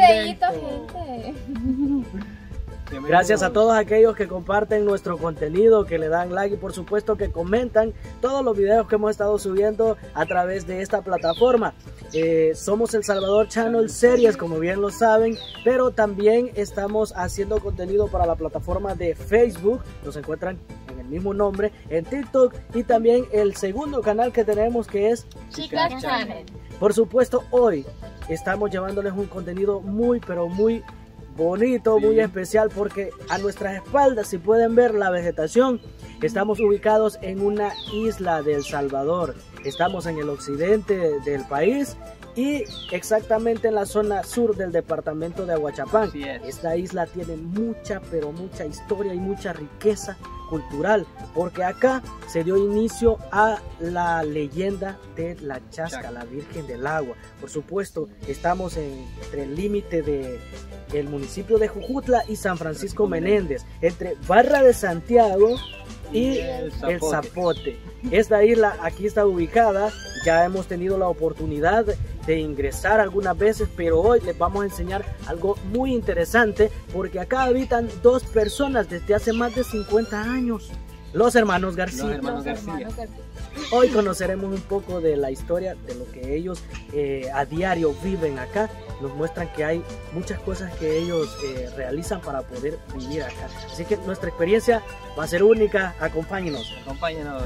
videíto, gente. Gracias a todos aquellos que comparten nuestro contenido, que le dan like y por supuesto que comentan todos los videos que hemos estado subiendo a través de esta plataforma. Somos El Salvador Channel Series, como bien lo saben, pero también estamos haciendo contenido para la plataforma de Facebook. Nos encuentran en el mismo nombre, en TikTok, y también el segundo canal que tenemos, que es Chicas Channel. Por supuesto, hoy estamos llevándoles un contenido muy pero muy bonito, muy especial, porque a nuestras espaldas, si pueden ver la vegetación, estamos ubicados en una isla de El Salvador. Estamos en el occidente del país y exactamente en la zona sur del departamento de Aguachapán. Esta isla tiene mucha, pero mucha historia y mucha riqueza cultural, porque acá se dio inicio a la leyenda de la Chasca, la Virgen del Agua. Por supuesto, estamos entre el límite de el municipio de Jujutla y San Francisco Menéndez, entre Barra de Santiago y el Zapote. Esta isla aquí está ubicada, ya hemos tenido la oportunidad de ingresar algunas veces, pero hoy les vamos a enseñar algo muy interesante, porque acá habitan dos personas desde hace más de 50 años, los hermanos García. Hoy conoceremos un poco de la historia, de lo que ellos a diario viven acá. Nos muestran que hay muchas cosas que ellos realizan para poder vivir acá. Así que nuestra experiencia va a ser única. Acompáñenos. Acompáñenos.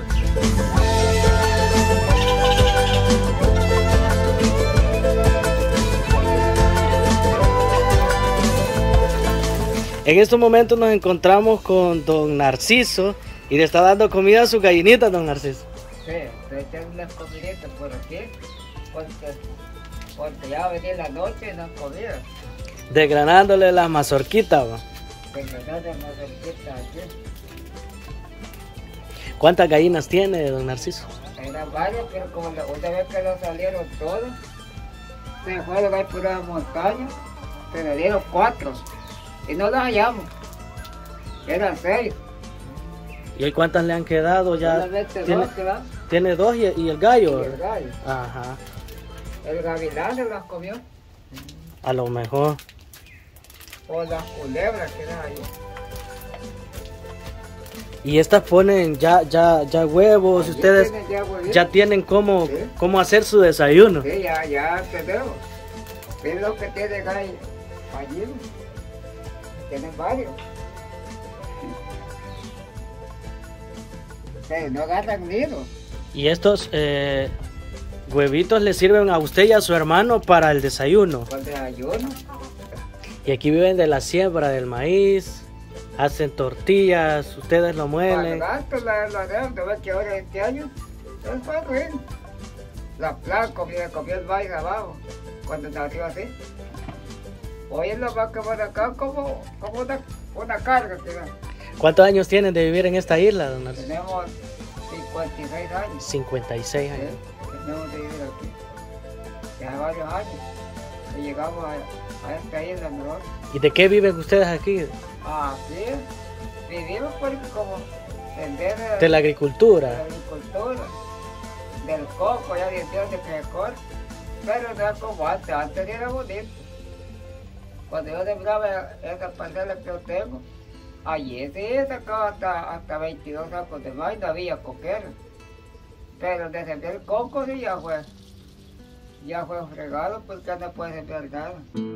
En estos momentos nos encontramos con don Narciso y le está dando comida a su gallinita, don Narciso. Sí, le tengo unas comiditas por aquí, porque ya venía la noche y no comía. Desgranándole las mazorquitas, ¿va? Desgranando las mazorquitas aquí. ¿Cuántas gallinas tiene, don Narciso? Eran varias, pero como una vez que no salieron todos, se fueron ahí por la montaña, se le dieron 4 y no las hallamos. Eran 6. ¿Y hoy cuántas le han quedado ya? ¿Tiene 2 quedan? Tiene 2 y el gallo. Y el gallo. Ajá. El gavilán se las comió. A lo mejor. O las culebras que eran ahí. Y estas ponen ya huevos. Allí Ustedes ya tienen cómo, sí, cómo hacer su desayuno. Sí, ya tenemos. Es lo que tienen ahí. Allí. Tienen varios. Pero no agarran nido. Y estos huevitos le sirven a usted y a su hermano para el desayuno. Con desayuno. Y aquí viven de la siembra del maíz, hacen tortillas, ustedes lo muelen. Para gasto la deuda, ves que ahora este año es para bien. La placa comía el maíz abajo, cuando nació así. Hoy en la vaca van acá como una carga que da. ¿Cuántos años tienen de vivir en esta isla, don Narciso? Tenemos 56 años. 56 años. Sí, tenemos de vivir aquí. Ya varios años. Y llegamos a esta isla mejor. ¿Y de qué viven ustedes aquí? Así vivimos porque como vender De la agricultura. de la agricultura, del coco, ya decían de que corta, pero no es como antes era bonito. Cuando yo sembraba esa parcela que yo tengo, allí sí sacaba hasta 22 sacos de maíz, no había coquera. Pero de sembrar el coco sí ya fue fregado porque no puede sembrar nada.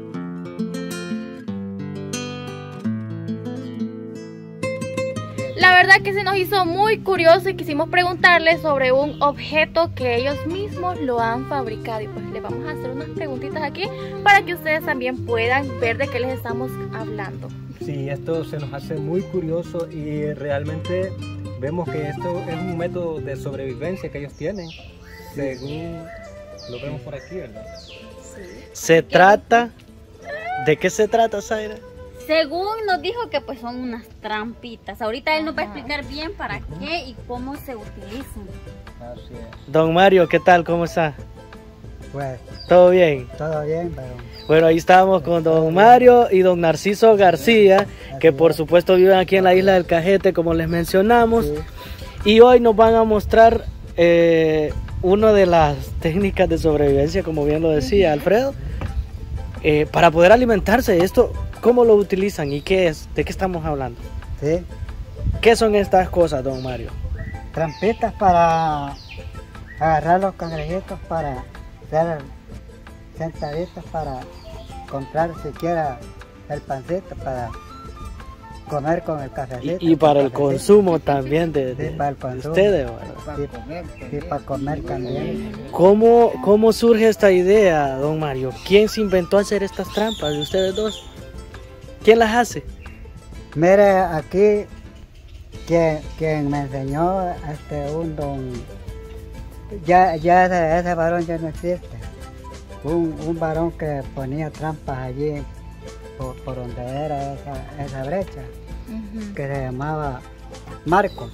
La verdad que se nos hizo muy curioso y quisimos preguntarles sobre un objeto que ellos mismos lo han fabricado. Y pues les vamos a hacer unas preguntitas aquí para que ustedes también puedan ver de qué les estamos hablando. Sí, esto se nos hace muy curioso y realmente vemos que esto es un método de sobrevivencia que ellos tienen, según lo vemos por aquí, ¿verdad? Se trata... ¿De qué se trata, Zaira? Según nos dijo que pues son unas trampitas. Ahorita él nos va a explicar bien para qué y cómo se utilizan. Así es. Don Mario, ¿qué tal? ¿Cómo está? Pues ¿Todo bien? todo bien, pero Bueno, ahí estamos con don Mario y don Narciso García, que por supuesto viven aquí en la isla del Cajete, como les mencionamos. sí, Y hoy nos van a mostrar una de las técnicas de sobrevivencia, como bien lo decía Alfredo. para poder alimentarse. ¿Esto cómo lo utilizan y qué es? ¿De qué estamos hablando? Sí. ¿Qué son estas cosas, don Mario? Trampitas para agarrar los cangrejitos, para hacer sentaditas, para comprar siquiera el pancito, para comer con el cafecito. Y para el cafecito. consumo también de para el consumo. ustedes, ¿verdad? Para Sí, comer, sí, para comer también. ¿Cómo surge esta idea, don Mario? ¿Quién se inventó hacer estas trampas de ustedes dos? ¿Quién las hace? Mire, aquí quien me enseñó un don, ya ese varón ya no existe. Un varón que ponía trampas allí por donde era esa brecha, que se llamaba Marcos.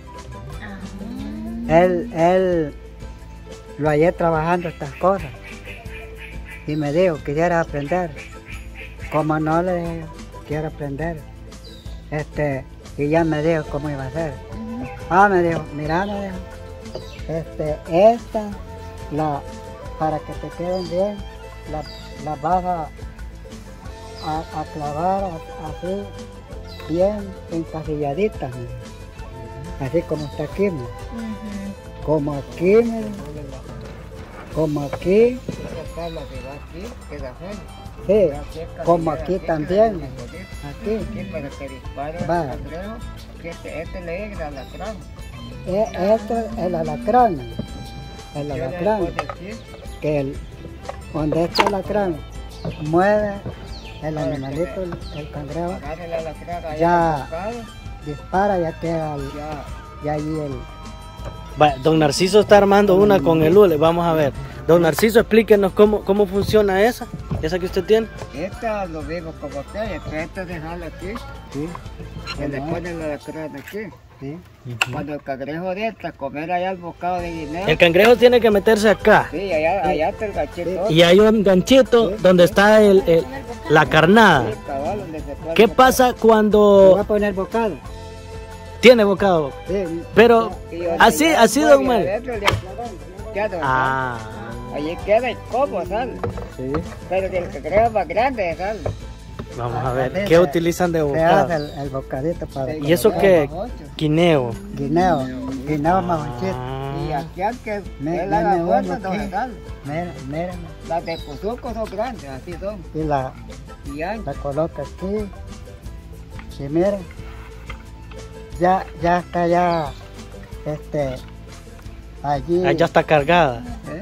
Él lo hallé trabajando estas cosas y me dijo, quisiera aprender. Como no, le dije, quiero aprender. Y ya me dijo cómo iba a hacer. Me dijo, mira, me dijo, para que te queden bien, la vas a clavar así, bien encasilladitas, me dijo. Así como está aquí, me dijo. Como aquí, me dijo. Como aquí. Sí, como aquí también, aquí. Para que dispare el Va. cangrejo, que este le llega al alacrán. Este es el alacrán, el alacrán, que donde este alacrán mueve el animalito, el cangrejo, Agarra el alacrán ahí Ya. al bocado, dispara, ya queda ya allí el... Don Narciso está armando una con el hule. Vamos a ver. Don Narciso, explíquenos cómo funciona esa que usted tiene. Esta lo mismo como aquella, que esta dejarla aquí, Sí, que le ponen el alacrán aquí. sí, Cuando el cangrejo de esta comer allá el bocado de guineo, El cangrejo tiene que meterse acá. sí, allá está el gachito. Y hay un ganchito donde está la carnada. Sí, cabal, donde se puede ¿Qué meter. pasa le voy cuando a poner bocado. tiene bocado? Sí, Pero Y donde así, ya así, mueve don Mario. adentro, queda, Ah, allí queda y como sal, sí. pero que el cangrejo más grande sal. vamos a ver. Así ¿Qué se- utilizan de Se hace bocado? el bocadito para... ¿Y eso qué? Guineo. Guineo majonchito. Y Ah, aquí al que Me- él haga me fuerza, uno no se aquí. sal. Mira, Las de Cuzuco son grandes, así son. y la Y coloca aquí. Y miren, ya está ya, allí ah, ya está cargada.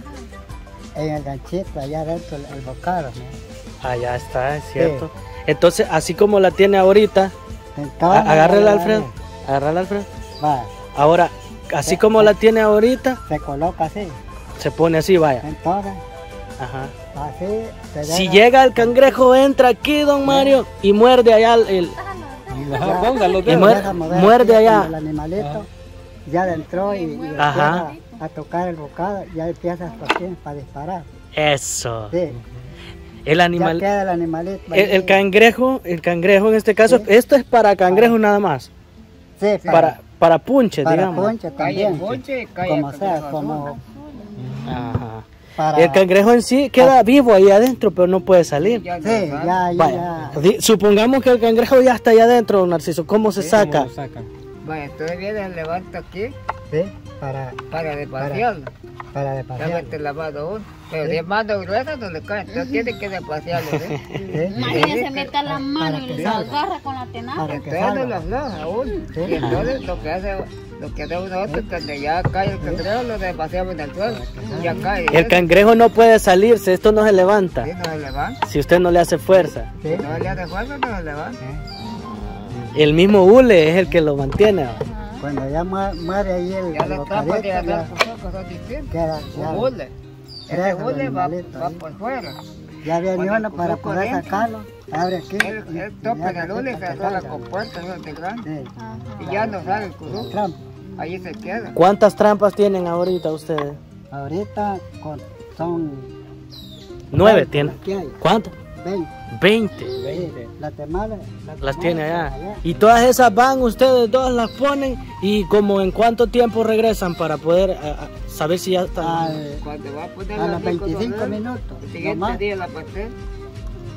en el ganchito, allá adentro el bocado, ¿no? Ah, ya está, es cierto. Entonces, así como la tiene ahorita, Entonces, agárrela, Alfredo. Agárrala, Alfredo. Va, Ahora, así como la tiene ahorita, se coloca así. se pone así, vaya. Entonces, Ajá. así se Si deja- llega el cangrejo, entra aquí, don Mario, y muerde allá Ajá, póngalo, Y se muerde- deja mover muerde así allá. cuando el animalito ya adentro y Ajá. empieza a tocar el bocado, ya empieza para disparar. Eso. Sí, El ya animal, queda el animalito. el ahí. cangrejo en este caso, Sí. esto es para cangrejo nada más. Sí, Para punche, para digamos. ponche calle también. ponche y calle Como sea, cangrejo como azul. Ajá. para... El cangrejo en sí queda vivo ahí adentro, pero no puede salir. Ya no Sí, sale. ya, Vaya, supongamos que el cangrejo ya está allá adentro, don Narciso. ¿Cómo se saca? ¿Cómo lo sacan? Vaya, entonces viene, levanta aquí Sí, para para despaciarlo. Ya despaciar. mete la mano uno. Pero si es mano gruesa no le cae, entonces tiene que despaciarlo. ¿eh? Sí, Imagínense, mete la mano para y que lo salga. agarra con la tenaza. Para que Entonces no lo salga. afloja aún. Sí. Y entonces lo que hace uno otro es cuando ya cae el cangrejo lo despaciamos en el suelo. Ya cae. El cangrejo no puede salirse, esto no se levanta. Sí, no se levanta. Si usted no le hace fuerza. Sí, Si no le hace fuerza, no se levanta. El mismo hule es el que lo mantiene. cuando ya muere ahí el Ya las trampas de bocadito, agarrar ya Cuzuco son distintas. queda, ya, Un hule. Ese Tres hule va animalitos ahí. por fuera. ya viene Cuando uno el para Cuzuco poder dentro, sacarlo, abre aquí. Él topa en el hule y se asola con puertas de grande. Sí, Y ya no sale el Cuzuco. trampa. Ahí se queda. ¿Cuántas trampas tienen ahorita ustedes? Ahorita son 9 20 tienen. las que hay, ¿Cuántas? 20. 20. Sí, las temales Las tiene allá. Y todas esas van, ustedes dos las ponen y como en cuánto tiempo regresan para poder saber si ya están. Al- Cuando va a poner a la los 25 minutos. el no siguiente más. día la pastel.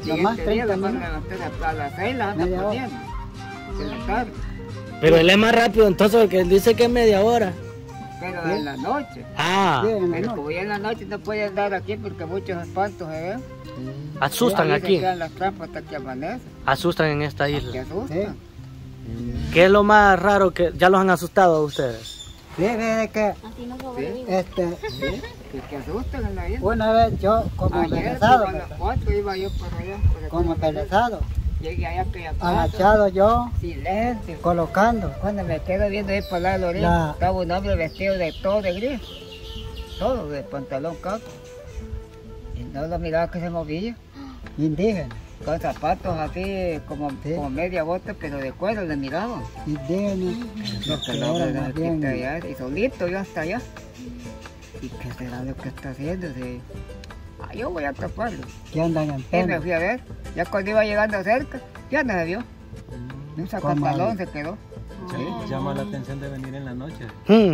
nomás siguiente día 30 las van a minutos. levantar a las 6, las andan Media hora. poniendo. De la tarde. Pero él es más rápido, entonces porque él dice que es media hora. Pero Sí. en la noche. Ah, Sí, en la Pero noche. como ya en la noche no puede andar aquí porque muchos espantos se ven. asustan Ahí aquí, se quedan las trampas hasta que amanece. asustan en esta Que isla. asustan. ¿Qué es lo más raro que ya los han asustado a ustedes? Sí, desde que Así no sobrevive. Que asustan en la isla. una vez yo como Ayer embelesado, como a las 4 iba yo por allá. por el como pueblo. embelesado, Llegué allá que ya pasa. agachado yo, Silencio. colocando. Cuando me quedo viendo ahí por la orilla, La- estaba un hombre vestido de todo de gris. Todo de pantalón caco. Y no lo miraba que se movía. Indígena, Con zapatos así como, Sí. como media bota, pero de cuero le miraban. indígena, No, que que no, ahora no, más aquí bien, está allá, y solito yo hasta allá. ¿Y qué será lo que está haciendo? Sí. Yo voy a taparlo. que andan en Y me pena. fui a ver. Ya cuando iba llegando cerca, ya no se vio. Un sacatalón el- se quedó. Llama la atención de venir en la noche.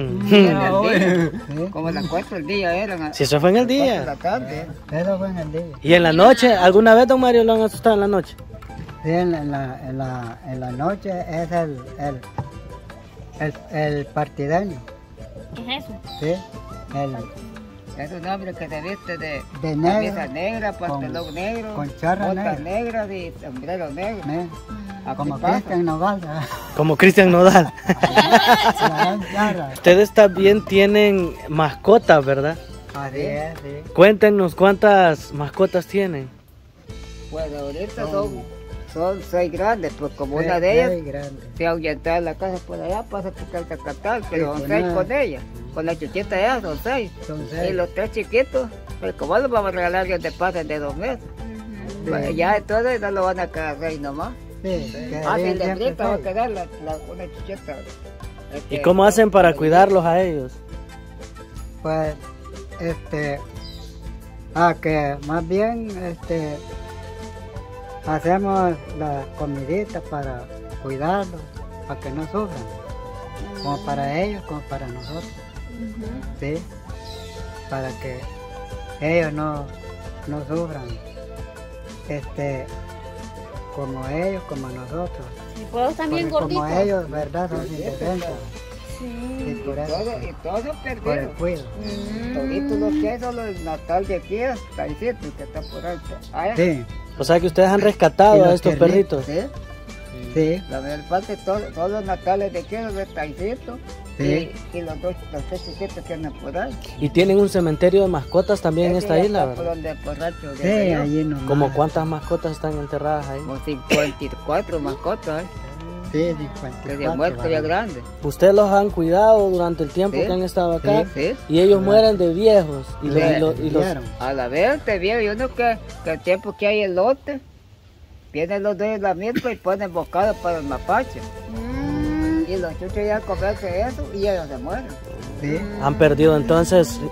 Como a las 4 del día eran. Si eso fue en el 4 de día. la tarde. Eso fue en el día. ¿Y en la noche? ¿Alguna vez, don Mario, lo han asustado en la noche? Sí, en la noche es el partideño, ¿Qué es eso? ¿sí? El Es un hombre que se viste de negro, camisa negra, pantalón con- negro, con charra botas negra. negras y sombrero negro. ¿eh? ¿A Como qué pasa? Cristian Noval, ¿verdad? Como Cristian Nodal. La gran charra. Ustedes también tienen mascotas, ¿verdad? Así es, sí. Cuéntenos cuántas mascotas tienen. Pues ahorita son 6 grandes, pues como una Sí, de ellas muy grande. se ahuyentaba en la casa por allá, pasa por Caltacatal, pero Sí, son pues 6 nada. con ella. Con la chuchita allá son 6. Son Y 6. los 3 chiquitos, pues como los vamos a regalar que te pasen de 2 meses. Pues ya entonces no lo van a quedar 6 nomás. Sí, Ah, quedarían si le siempre aprieta va a 6. quedar una chuchita. ¿Y cómo hacen para cuidarlos a ellos? Pues, que más bien, hacemos la comidita para cuidarlos, para que no sufran, como para ellos, como para nosotros, ¿sí? Para que ellos no sufran, como ellos, como nosotros. Y puedo también Porque gorditos. como ellos, ¿verdad? Son sin defensa. Sí, por eso, Y todo por el perdido. cuido. Toditos los que hay son los natal de aquí hasta el sitio que está por ahí. Ah, Sí, O sea que ustedes han Y rescatado los a estos tiernitos, perritos. ¿sí? sí, La mayor parte todos los natales de aquí son de Taicito. Sí. Y los 3 chiquitos que andan por ahí. Y tienen un cementerio de mascotas también en Ese esta ya isla, está por ¿verdad? donde por Rancho sí, de Río. allí nomás. ¿Como cuántas mascotas están enterradas ahí? Como 54 mascotas, Sí, que 54. de muerto ya grande. ¿Ustedes los han cuidado durante el tiempo Sí. que han estado acá? Sí. Y ellos mueren de viejos. Y los, Sí. y los- Vieron. A la vez te vieron, y uno que el tiempo que hay el lote, vienen los dos de la milpa y ponen bocado para el mapache. Y los chuchos ya a comerse eso y ellos se mueren. Sí, han perdido entonces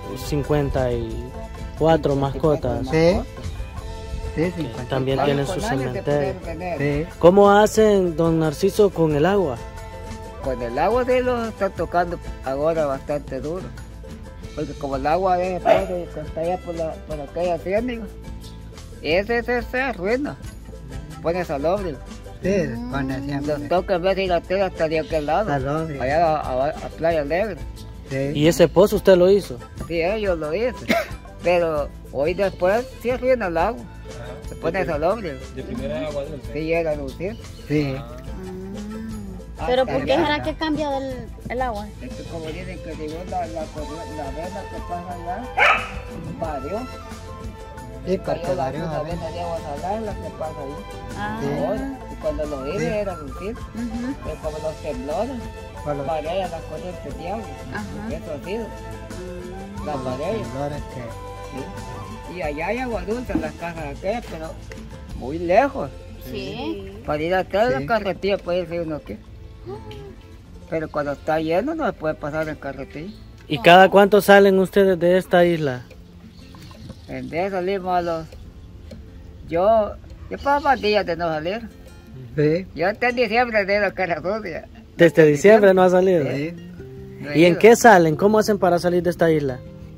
54 mascotas. sí, sí, 50. También tienen su cementerio. Sí, ¿Cómo hacen, don Narciso, con el agua? Con el agua de los está tocando ahora bastante duro. Porque como el agua de ese padre que está allá por aquella ciénaga, ese se arruina. Pone salobre. sí, pone Los siempre. toca en vez de ir a tierra hasta de aquel lado. Salobre. Allá a Playa Alegre. Sí, ¿Y ese pozo usted lo hizo? Sí, ellos lo dicen. Pero hoy después sí arruina el agua. Se pone salobre. De primera agua dulce. Sí, llega a lucir. sí, Pero Hasta ¿por qué allá. será que cambia el agua? Es que como dicen que llegó la vena que pasa allá, varió. sí, porque Cayó la varios vena de agua salada, la que pasa ahí. Ah. Ahora, y cuando lo vive Sí. era lucir. Ujú. Pero como los temblores, por los marea las corrientes de agua. Ajá. Eso ha sido. La por los marea. temblores que Sí. Y allá hay agua dulce en las casas aquellas, pero muy lejos. Sí. Para ir atrás de Sí. la carretilla puede irse uno aquí. Pero cuando está lleno no se puede pasar en carretilla. ¿Y cada cuánto salen ustedes de esta isla? En vez salimos a los... Yo paso más días de no salir. sí, Yo hasta en diciembre de la cara sucia. Desde diciembre no ha salido. sí, No he ¿Y en ido. qué salen? ¿Cómo hacen para salir de esta isla?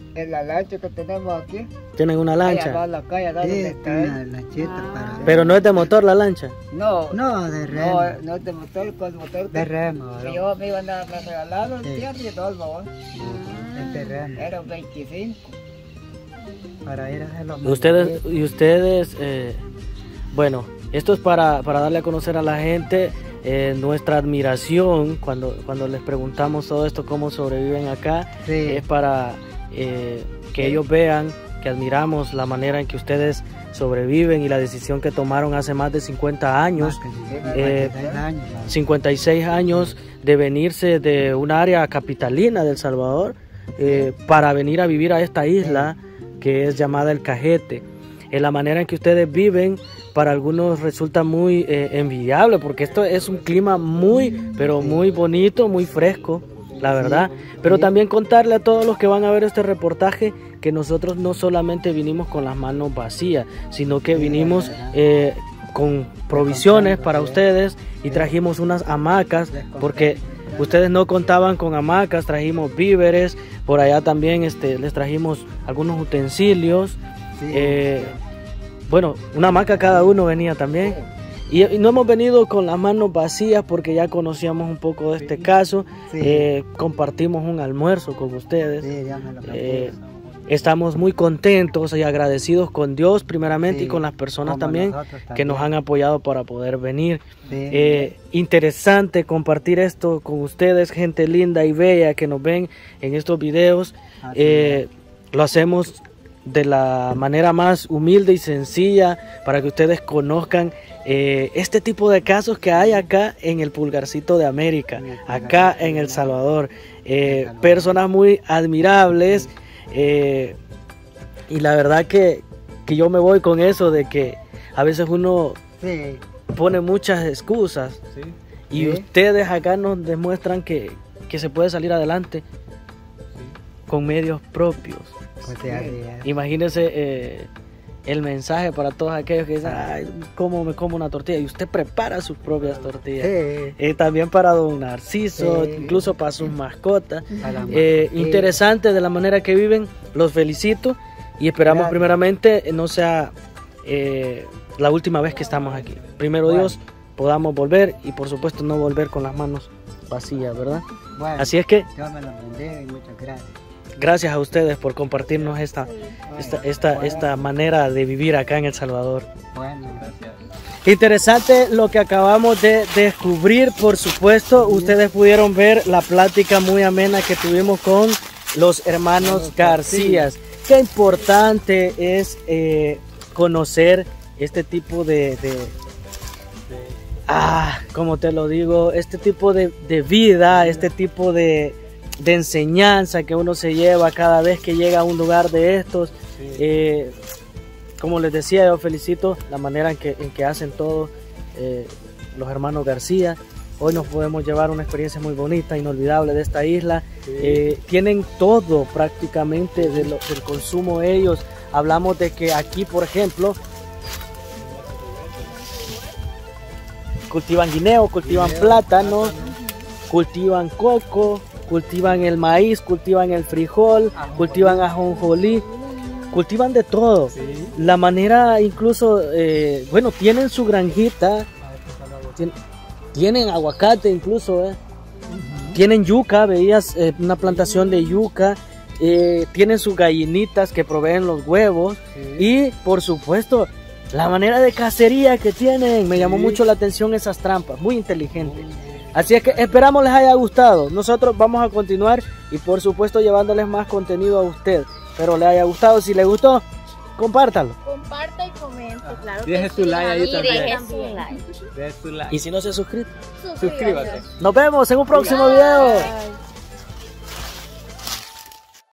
En la lancha que tenemos aquí. ¿Tienen una Allá lancha? va la calle, allá Sí, donde está él. una lanchita para... Pero no es de motor la lancha. No, No, de remo. no es de motor, con motor. De remo, Que ¿verdad? yo me iban a me regalaron Sí. 100 y todo, ¿no? Es de remo. Eran 25. Para ir a hacer los Ustedes, bueno, esto es para darle a conocer a la gente nuestra admiración cuando les preguntamos todo esto, cómo sobreviven acá. Sí. Es para que ellos vean que admiramos la manera en que ustedes sobreviven y la decisión que tomaron hace más de 50 años, 56 años de venirse de un área capitalina de El Salvador para venir a vivir a esta isla que es llamada El Cajete. La manera en que ustedes viven para algunos resulta muy envidiable, porque esto es un clima muy, pero muy bonito, muy fresco, la verdad. Pero también contarle a todos los que van a ver este reportaje que nosotros no solamente vinimos con las manos vacías, sino que vinimos con provisiones para ustedes y trajimos unas hamacas, porque ustedes no contaban con hamacas, trajimos víveres, por allá también les trajimos algunos utensilios. Bueno, una hamaca cada uno venía también. Y no hemos venido con las manos vacías porque ya conocíamos un poco de este caso. Compartimos un almuerzo con ustedes. Estamos muy contentos y agradecidos con Dios primeramente y con las personas también que nos han apoyado para poder venir. Interesante compartir esto con ustedes, gente linda y bella que nos ven en estos videos. Lo hacemos de la manera más humilde y sencilla para que ustedes conozcan este tipo de casos que hay acá en el Pulgarcito de América, acá en El Salvador. Personas muy admirables, y la verdad que yo me voy con eso de que a veces uno pone muchas excusas y ustedes acá nos demuestran que se puede salir adelante con medios propios. Imagínense el mensaje para todos aquellos que dicen, ay, ¿cómo me como una tortilla? Y usted prepara sus propias tortillas. También para don Narciso, incluso para sus mascotas. Interesante de la manera que viven, los felicito y esperamos primeramente no sea la última vez que estamos aquí. Primero Dios, podamos volver y por supuesto no volver con las manos vacías, ¿verdad? Así es que Dios me lo bendiga y muchas gracias. Gracias a ustedes por compartirnos esta manera de vivir acá en El Salvador. Interesante lo que acabamos de descubrir, por supuesto. Ustedes pudieron ver la plática muy amena que tuvimos con los hermanos García. Qué importante es conocer este tipo como te lo digo, este tipo de vida, este tipo de enseñanza que uno se lleva cada vez que llega a un lugar de estos. Como les decía, yo felicito la manera en que hacen todo los hermanos García. Hoy nos podemos llevar una experiencia muy bonita, inolvidable de esta isla. Tienen todo prácticamente del consumo ellos. Hablamos de que aquí, por ejemplo, cultivan guineo, cultivan plátano, cultivan coco, cultivan el maíz, cultivan el frijol, cultivan ajonjolí, cultivan de todo. La manera incluso, bueno, tienen su granjita, tienen aguacate incluso, tienen yuca, veías una plantación de yuca, tienen sus gallinitas que proveen los huevos y por supuesto la manera de cacería que tienen, me llamó mucho la atención esas trampas, muy inteligentes. Así es que esperamos les haya gustado. Nosotros vamos a continuar y por supuesto llevándoles más contenido a usted. Pero le haya gustado, si le gustó, compártalo. Comparta y comente, claro. Deje su like ahí también. Deje su like. Y si no se suscribe, Suscríbase. nos vemos en un próximo video.